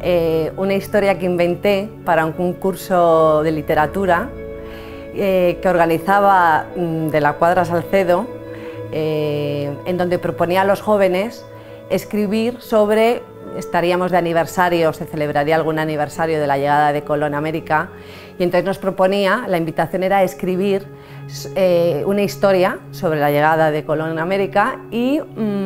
una historia que inventé para un concurso de literatura que organizaba de la Cuadra Salcedo, en donde proponía a los jóvenes escribir sobre, estaríamos de aniversario, se celebraría algún aniversario de la llegada de Colón a América, y entonces nos proponía, la invitación era escribir una historia sobre la llegada de Colón a América y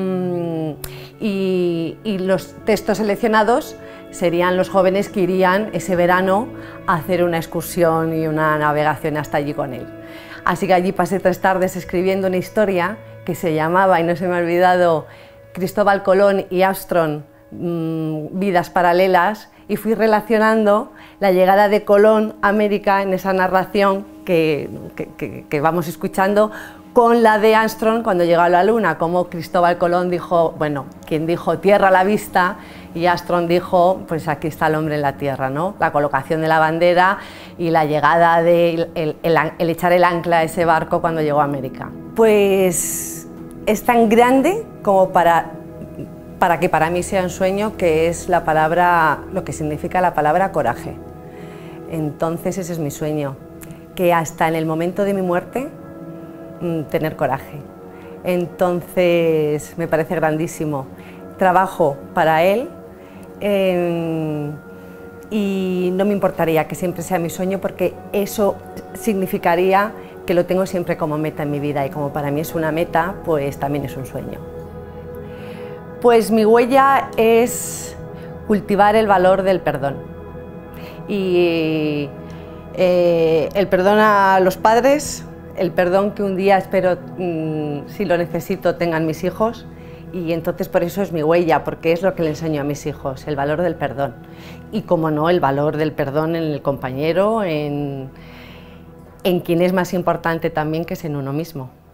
los textos seleccionados serían los jóvenes que irían ese verano a hacer una excursión y una navegación hasta allí con él. Así que allí pasé 3 tardes escribiendo una historia que se llamaba, y no se me ha olvidado, Cristóbal Colón y Armstrong, vidas paralelas, y fui relacionando la llegada de Colón a América en esa narración que vamos escuchando con la de Armstrong cuando llegó a la Luna, como Cristóbal Colón dijo, bueno, quien dijo tierra a la vista, y Armstrong dijo, pues aquí está el hombre en la tierra, ¿no? La colocación de la bandera y la llegada de el echar el ancla a ese barco cuando llegó a América. Pues es tan grande como para que para mí sea un sueño, que es la palabra, lo que significa la palabra coraje. Entonces ese es mi sueño, que hasta en el momento de mi muerte tener coraje. Entonces me parece grandísimo. Trabajo para él y no me importaría que siempre sea mi sueño, porque eso significaría que lo tengo siempre como meta en mi vida, y como para mí es una meta, pues también es un sueño. Pues mi huella es cultivar el valor del perdón, y el perdón a los padres, el perdón que un día espero, si lo necesito, tengan mis hijos, y entonces por eso es mi huella, porque es lo que le enseño a mis hijos, el valor del perdón, y como no, el valor del perdón en el compañero, en quien es más importante también, que es en uno mismo.